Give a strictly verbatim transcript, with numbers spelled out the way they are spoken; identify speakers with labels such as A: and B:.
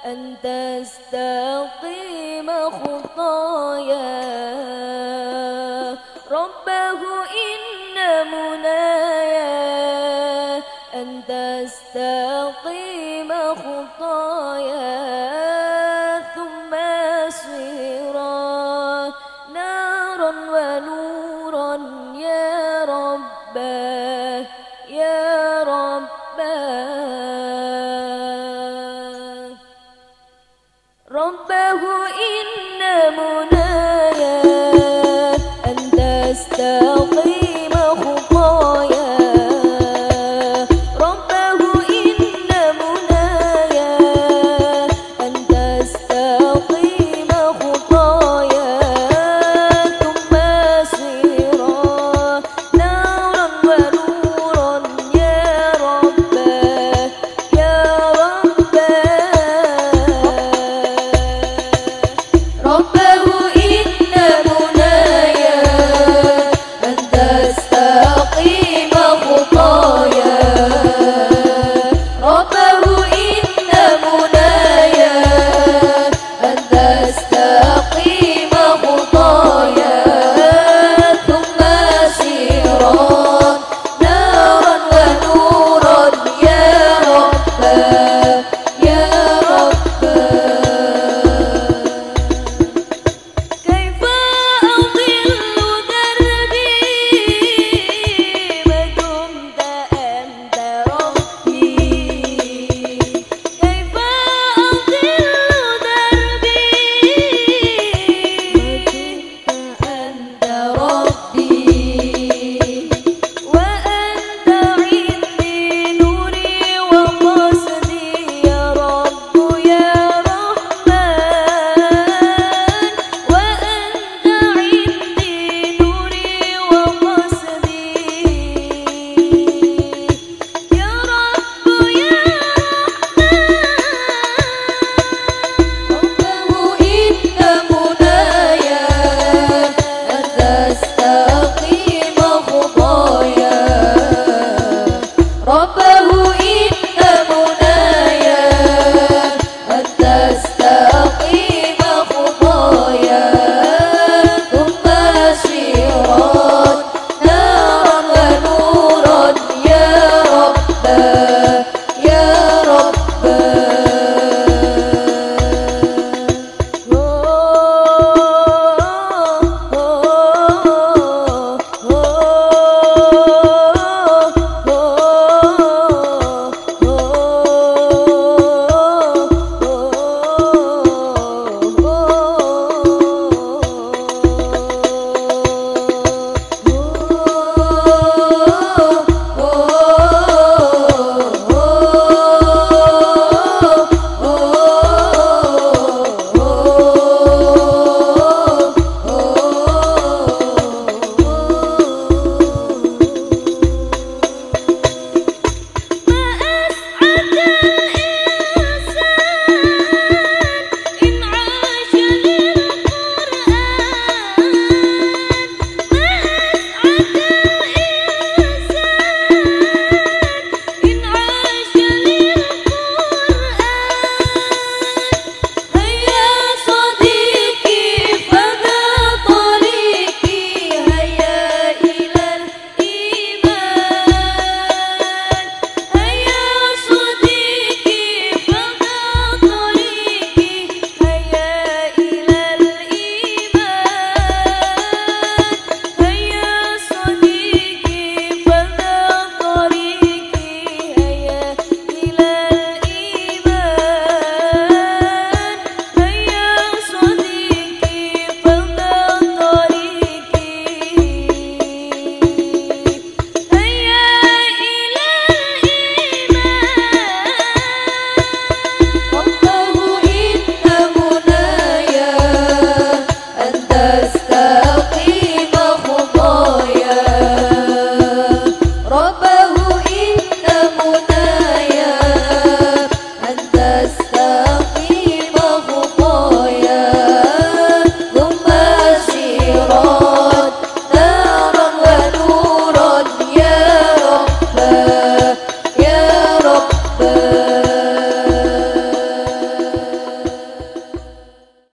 A: أن تستقيم خطايا. ربه إن منايا أن تستقيم خطايا، ثم سيرا نارا ونورا يا رباه يا رباه. ربه إن منايا أن تستقيم خطايا. ربه إن منايا أن تستقيم خطايا، ثم سيرا نارا ونورا يا رباه يا رباه. ربه إن منايا أن تستقيم خطايا. ربه إن منايا أن تستقيم خطايا، ثم سيرا نارا ونورا يا رباه يا رباه. كيف أضل دربي ما دمت أنت ربي. كيف أضل دربي ما دمت أنت ربي. وأنت عندي نوري وقصدي يا رب يا رحمن. وأنت عندي نوري وقصدي يا رب يا رحمن. ربه